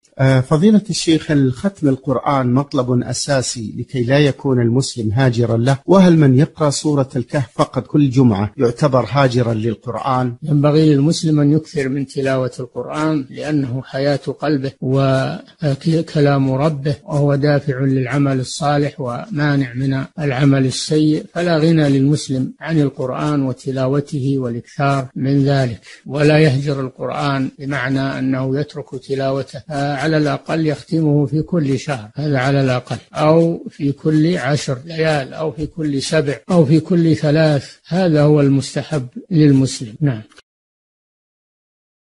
فضيلة الشيخ، ختم القرآن مطلب أساسي لكي لا يكون المسلم هاجرا له، وهل من يقرأ سورة الكهف فقط كل جمعة يعتبر هاجرا للقرآن؟ ينبغي للمسلم أن يكثر من تلاوة القرآن، لأنه حياة قلبه وكلام ربه، وهو دافع للعمل الصالح ومانع من العمل السيء، فلا غنى للمسلم عن القرآن وتلاوته والإكثار من ذلك، ولا يهجر القرآن بمعنى أنه يترك تلاوته، على الأقل يختمه في كل شهر، هذا على الأقل، أو في كل 10 ليال، أو في كل 7، أو في كل 3، هذا هو المستحب للمسلم. نعم.